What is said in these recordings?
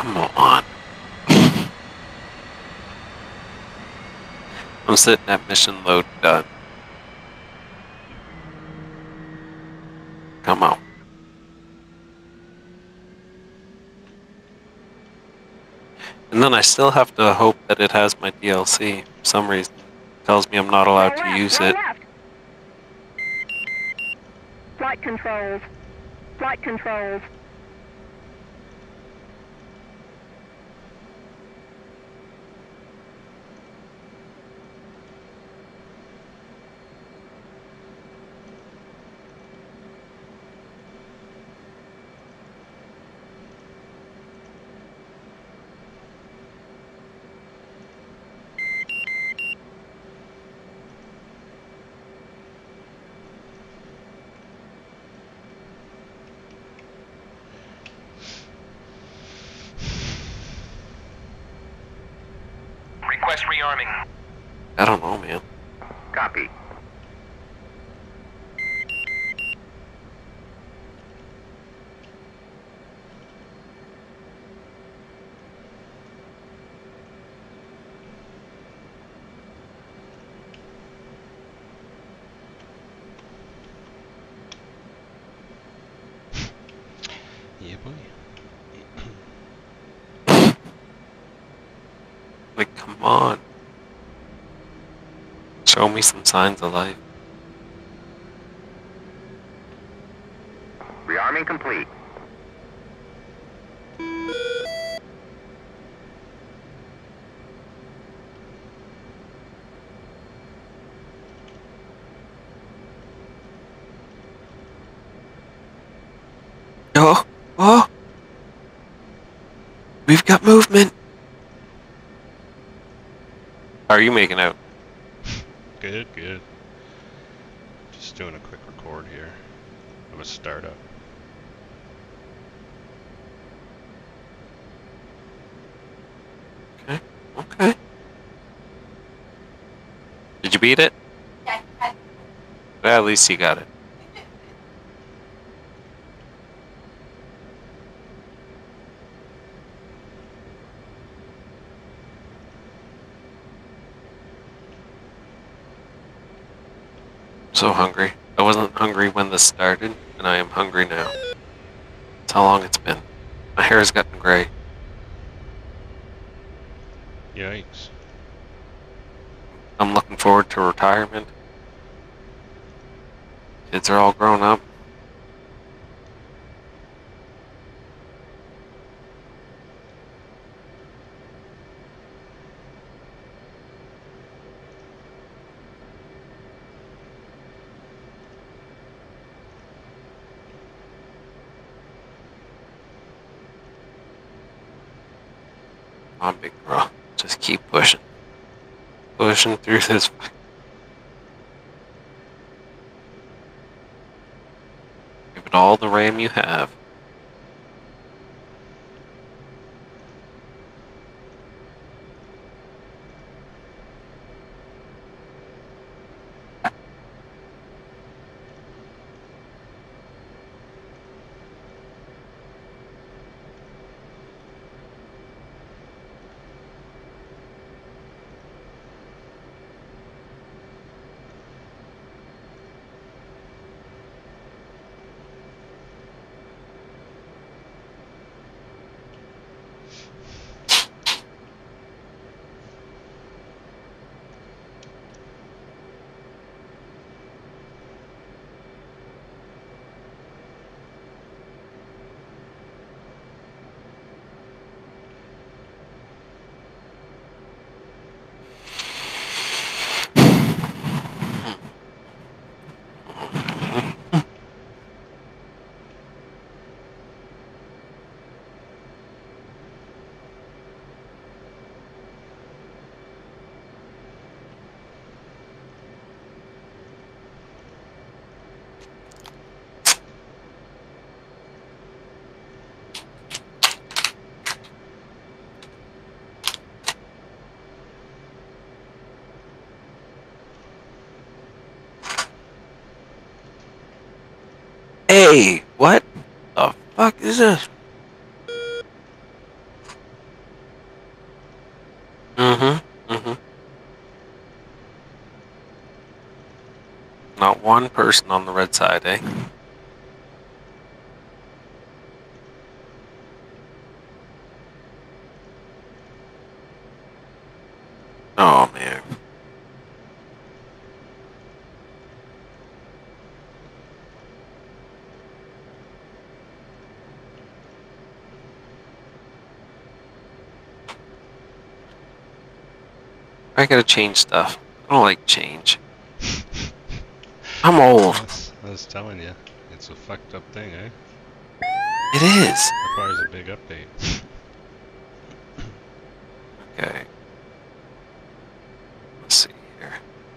Come on. I'm sitting at mission load done. Come on. And then I still have to hope that it has my DLC. For some reason, it tells me I'm not allowed to use it. Flight controls. Flight controls. Request rearming. I don't know, man. Copy. Yeah, boy. Like, come on. Show me some signs of life. Rearming complete. Oh! Oh! We've got movement! How are you making out? Good, good. Just doing a quick record here of a startup. Okay, okay. Did you beat it? Yeah. Well, at least you got it. So hungry. I wasn't hungry when this started, and I am hungry now. That's how long it's been. My hair has gotten gray. Yikes. I'm looking forward to retirement. Kids are all grown up. Come on, big girl. Just keep pushing. Pushing through this. Give it all the RAM you have. Hey, what the fuck is this? Not one person on the red side, eh? Oh, man. I gotta change stuff. I don't like change. I'm old. I was telling you, it's a fucked up thing, eh? It is. Requires a big update. Okay. Let's see here.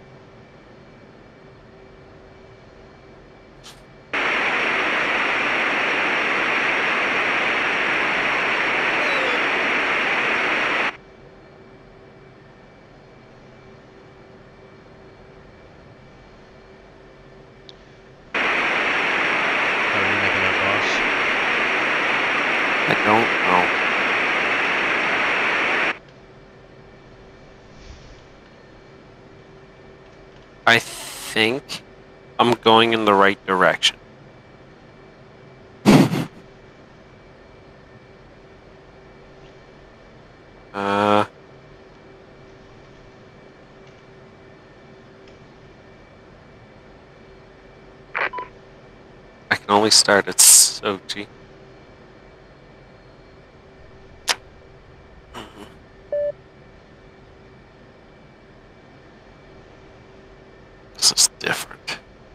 How are you making out, boss? I don't know. I think I'm going in the right direction. Uh, I can only start at Sochi. This is different.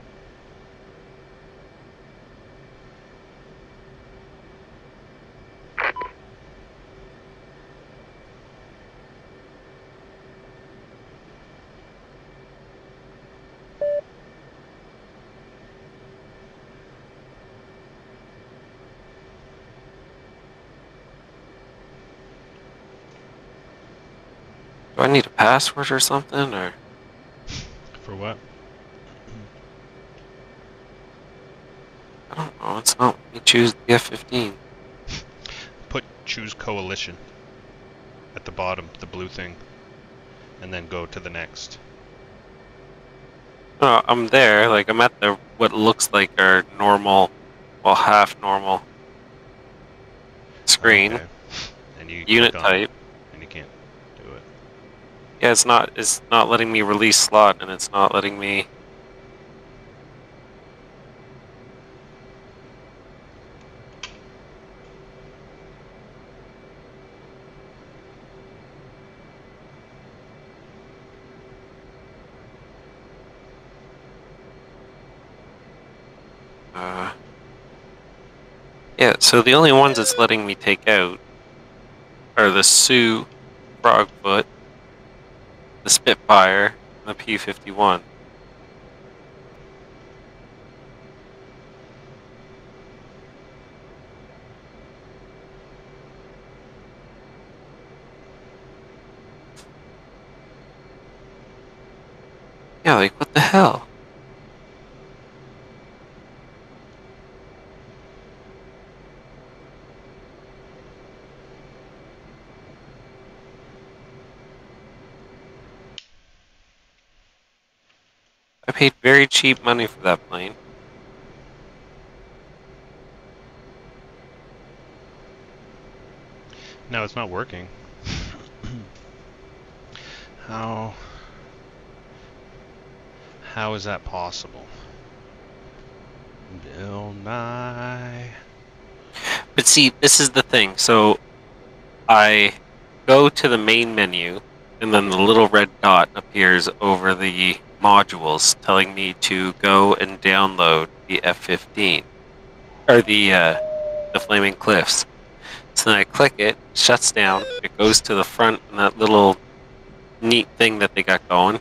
Do I need a password or something, or? For what? I don't know, it's not. Let me choose the F-15. Choose coalition at the bottom, the blue thing, and then go to the next. No, I'm there, like, I'm at the, what looks like our normal, well, half normal screen. Okay. And you Unit click on it, type. and you can't do it. Yeah, it's not letting me release slot, and it's not letting me. Yeah, so the only ones it's letting me take out are the Sioux, Frogfoot, the Spitfire, and the P-51. Yeah, like, what the hell? I paid very cheap money for that plane. No, it's not working. How is that possible? Bill Nye. But see, this is the thing. So I go to the main menu, and then the little red dot appears over the modules telling me to go and download the F-15 or the Flaming Cliffs. So then I click it, shuts down, it goes to the front and that little neat thing that they got going.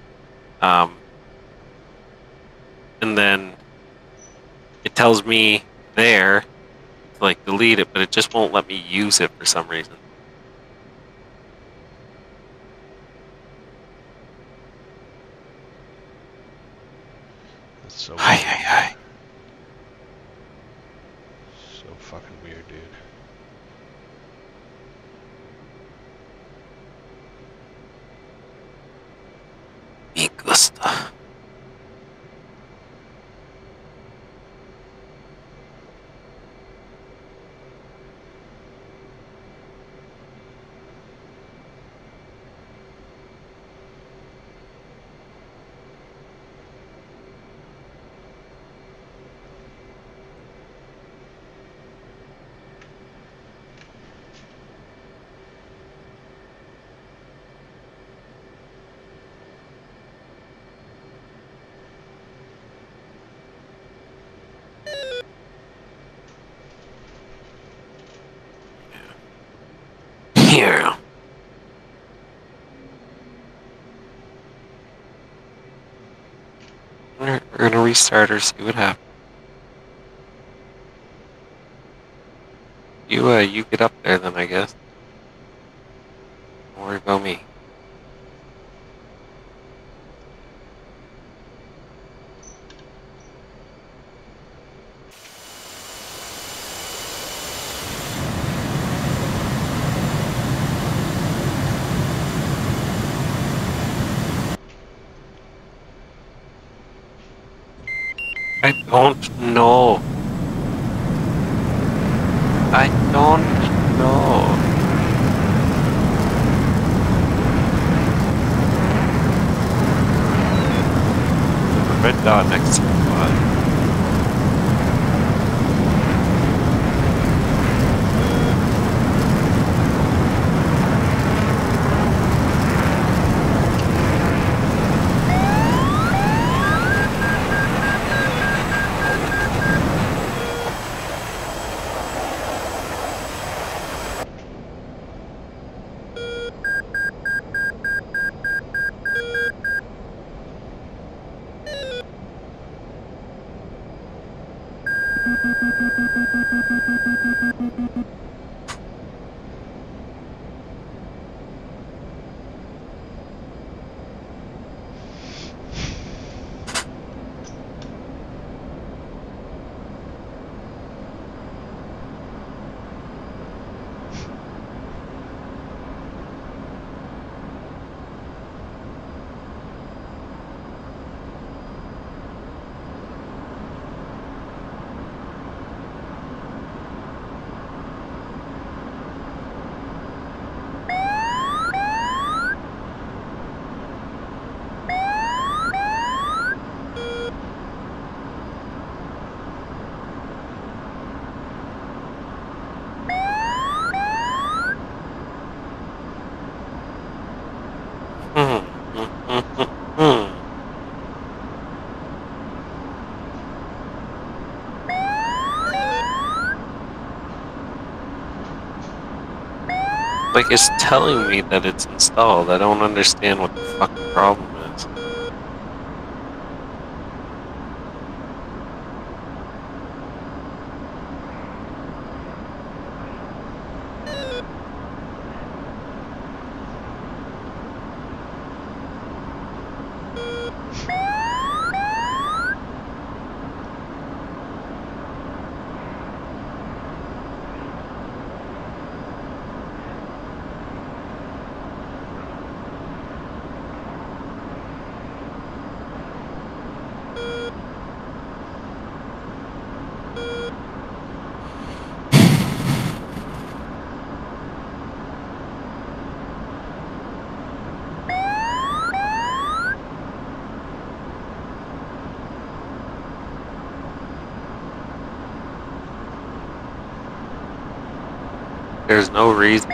And then it tells me there to like delete it, but it just won't let me use it for some reason. That's so Ay, weird. ay, ay. So fucking weird, dude. Me gusta. We're gonna restart her, see what happens. You get up there then, I guess. Don't worry about me. I don't know. I don't know. Red dot next to the spot. Like, it's telling me that it's installed. I don't understand what the fucking problem is. There's no reason.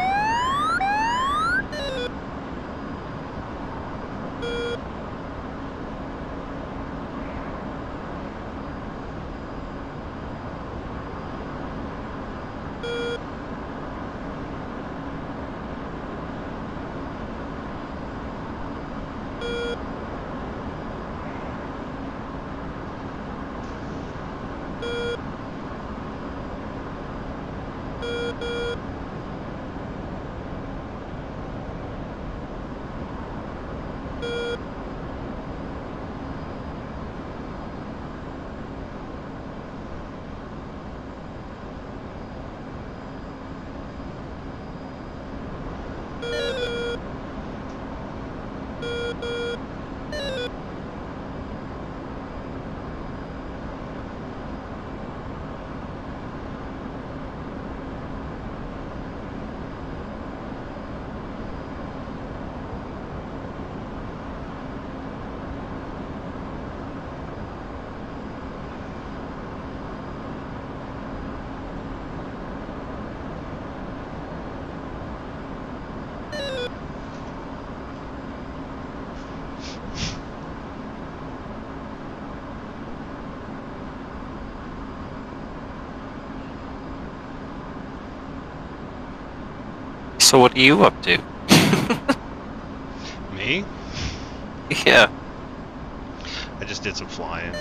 So what are you up to? Me? Yeah. I just did some flying.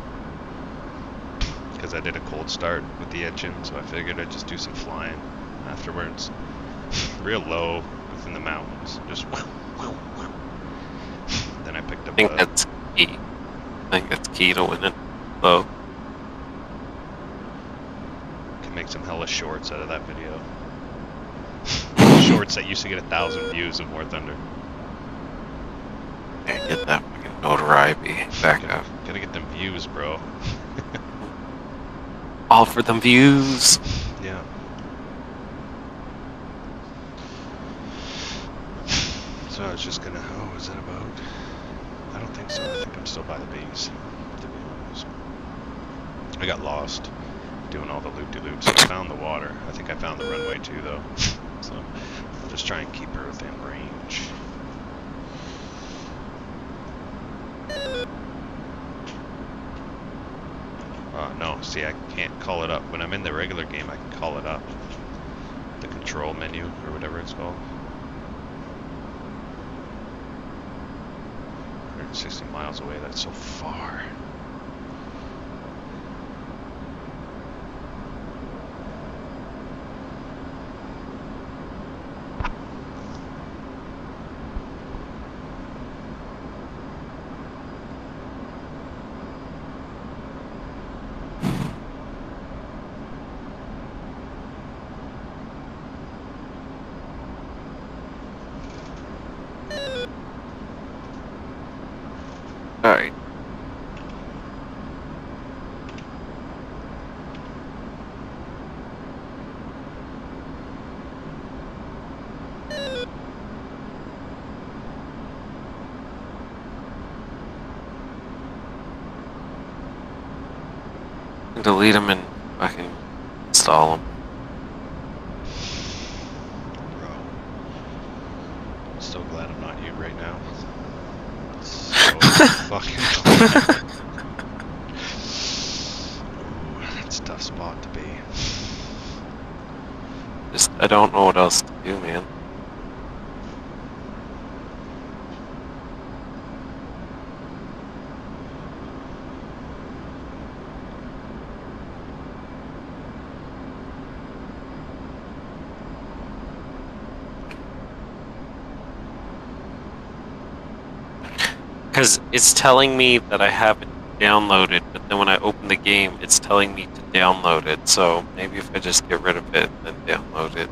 Because I did a cold start with the engine, so I figured I'd just do some flying afterwards. Real low within the mountains. Just then I picked up I think that's key. I think that's key to winning. Low. Can make some hella shorts out of that video. Shorts that used to get 1,000 views of War Thunder. Yeah, get that fucking notoriety back up. Gotta get them views, bro. All for them views. Yeah. So I was just gonna. Oh, is that about? I don't think so. I think I'm still by the base. To be honest, I got lost doing all the loop-de-loops. I found the water. I think I found the runway too, though. So I'll just try and keep her within range. No, see, I can't call it up. When I'm in the regular game, I can call it up. The control menu, or whatever it's called. 160 miles away, that's so far. Alright. Delete them and fucking install them. Bro. I'm so glad I'm not you right now. So fucking glad. Ooh, that's a tough spot to be. Just, I don't know what else to do, man. Because it's telling me that I haven't downloaded, but then when I open the game, it's telling me to download it. So maybe if I just get rid of it and download it,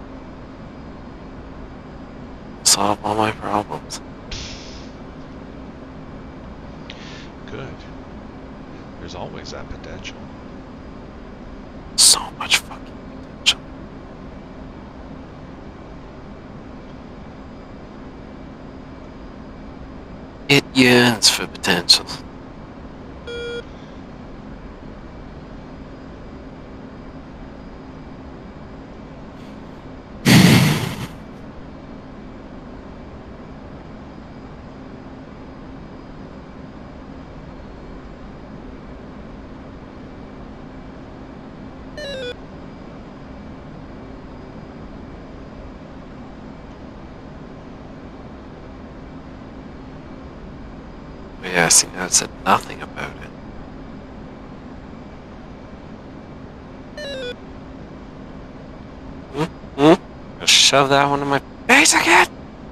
solve all my problems. Good. There's always that potential. So much fucking potential. It yearns for potential. Yeah, see, now it said nothing about it. I'll shove that one in my face again!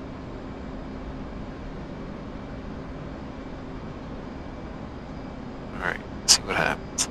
Alright, see what happens.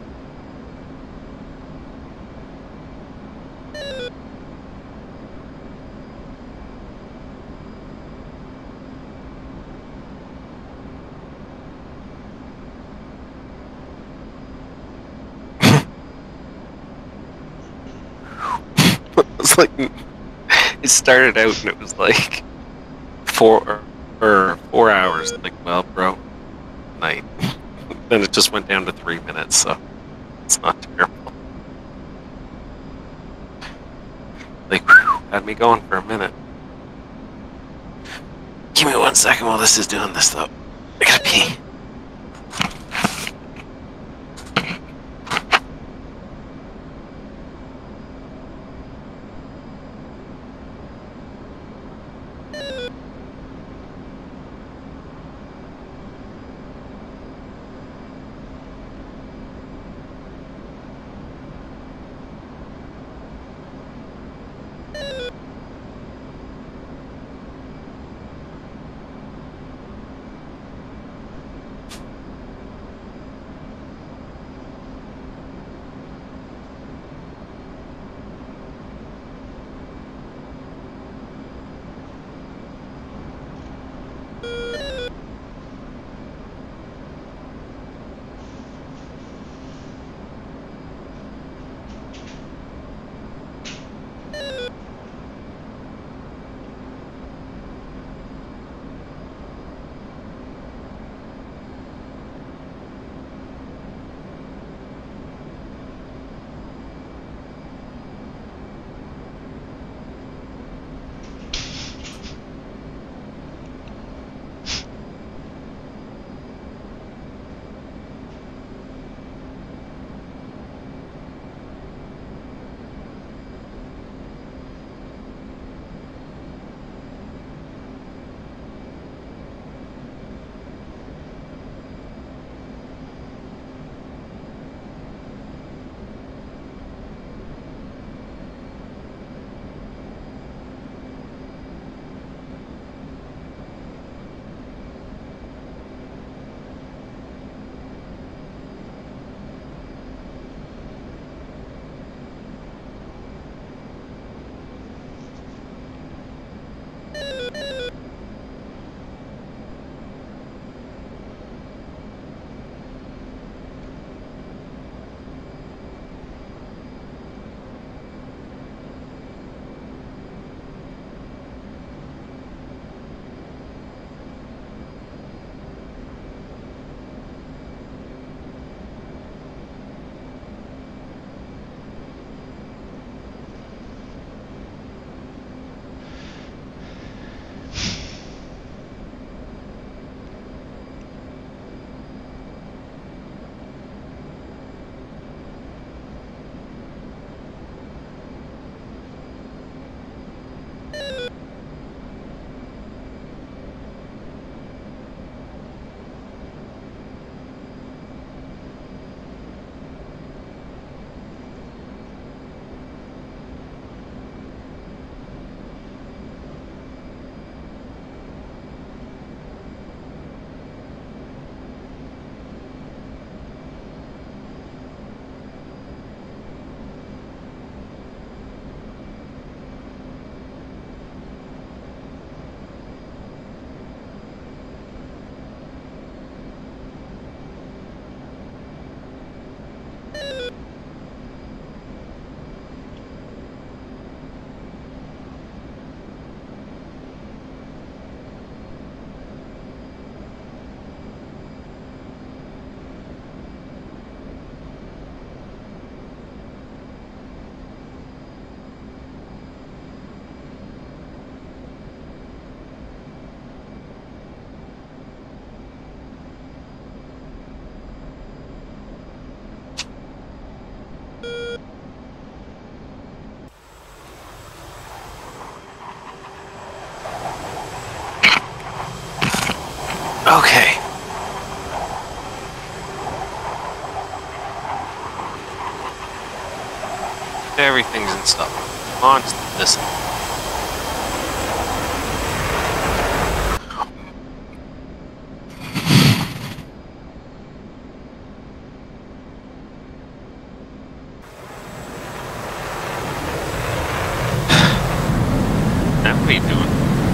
It's like, it started out and it was like 4 hours. Like, well, bro, night. Then it just went down to 3 minutes, so it's not terrible. Like, whew, had me going for a minute. Give me 1 second while this is doing this, though. I gotta pee. Okay. Everything's installed. On to this. Now what are you doing?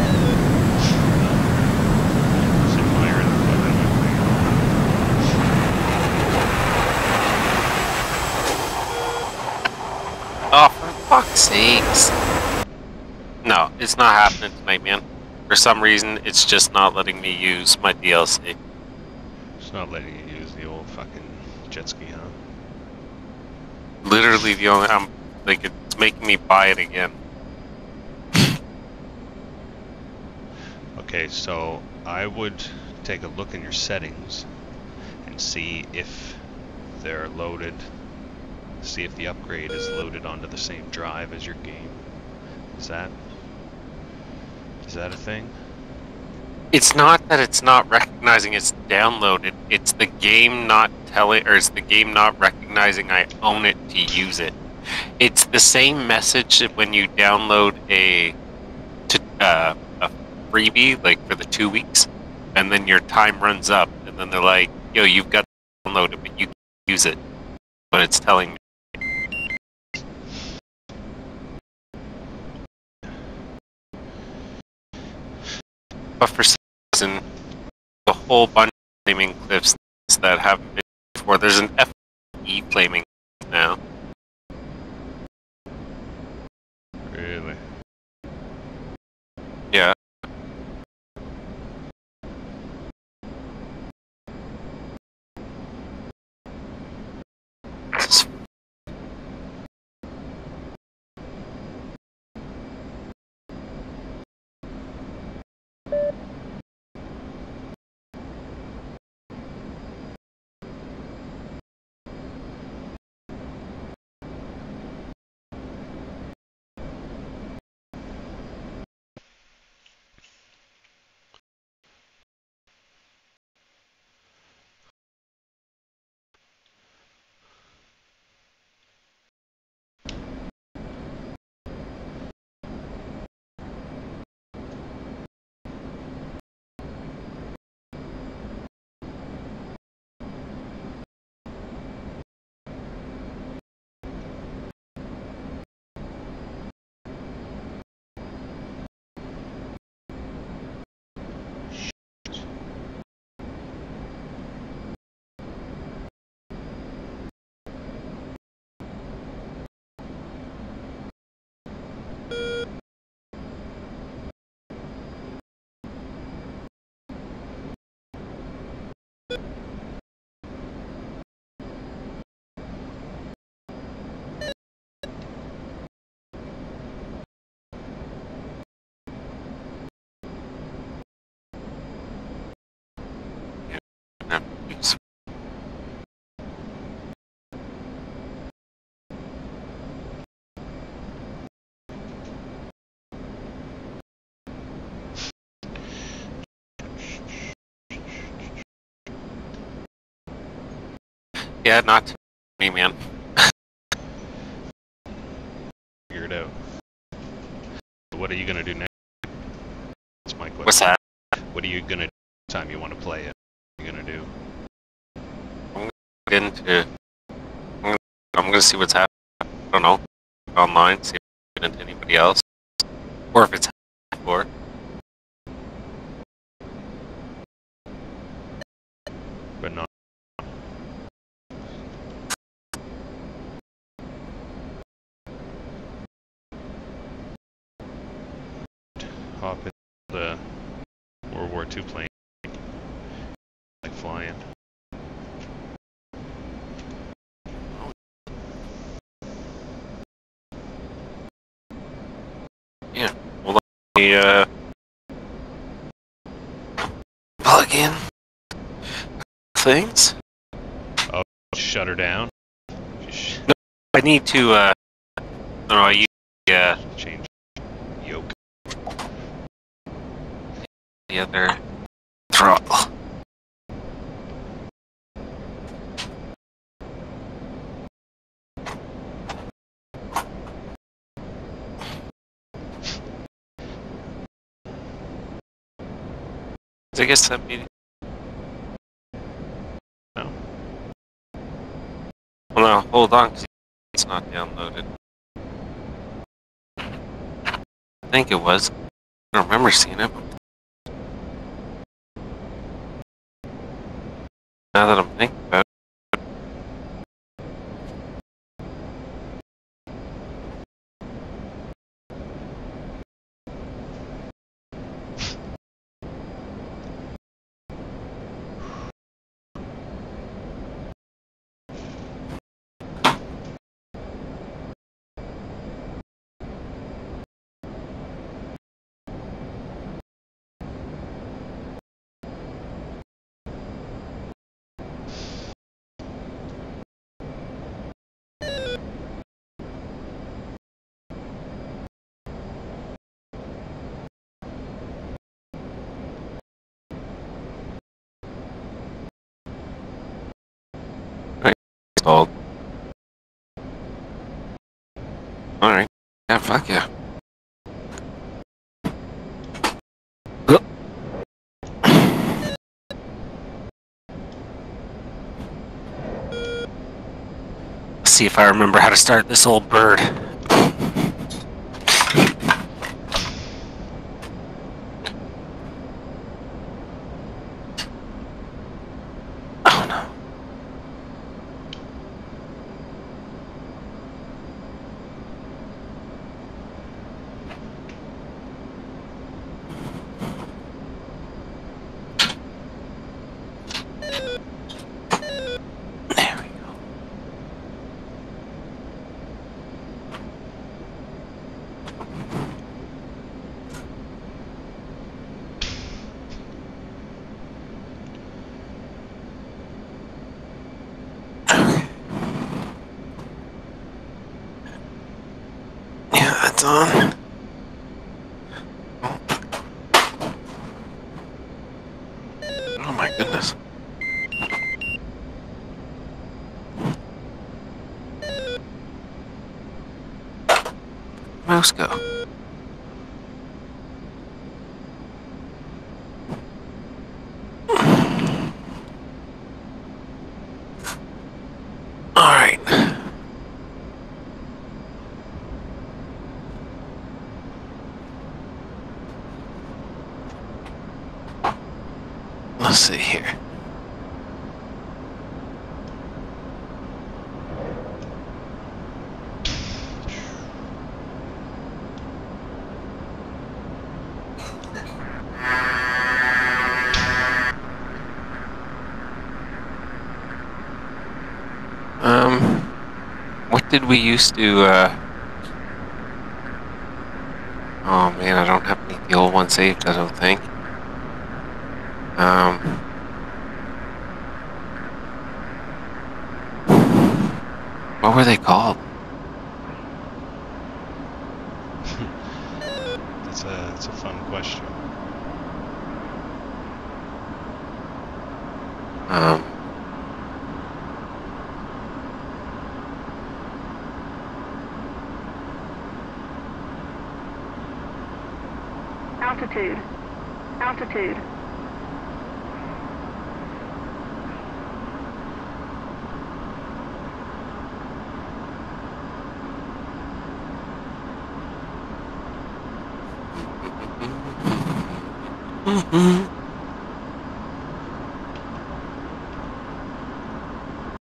Just admiring the weather and Oh, for fuck's sakes. No, it's not happening tonight, man. For some reason, it's just not letting me use my DLC. it's not letting you use the old fucking jet ski, huh? Literally the only... like, it's making me buy it again. Okay, so I would take a look in your settings and see if they're loaded. See if the upgrade is loaded onto the same drive as your game. Is that a thing? It's not that it's not recognizing it's downloaded. It's the game not telling, or it's the game not recognizing I own it to use it. It's the same message that when you download a freebie, like for the 2 weeks, and then your time runs up, and then they're like, "Yo, you've got to download it, but you can't use it." But it's telling me. But for some reason, a whole bunch of flaming cliffs that haven't been before. There's an FE flaming now. Really? Yeah. Yeah, not me, man. Figure it out. What are you gonna do next? That's my question. What's that? What are you gonna do next time you want to play it? What are you gonna do? I'm gonna get into. I'm gonna see what's happening. I don't know. Online, see if I can get into anybody else, or if it's happened before. But not. Hop in the World War II plane, like flying. Yeah. Well, let me plug in things. Oh, shut her down. Just I need to. No, I use change yoke. the other throttle. I guess that means. No. Well, no, hold on, 'cause it's not downloaded. I think it was. I don't remember seeing it. Now that I'm thinking about it. Installed. Alright. Yeah, fuck yeah. Let's see if I remember how to start this old bird. Oh no. There we go. Yeah, that's on. Oh my goodness. Mouse go. Alright. Let's see here. What did we used to, oh man, I don't have any of the old ones saved, I don't think. What were they called? That's a fun question. Altitude. Altitude. Mm-hmm.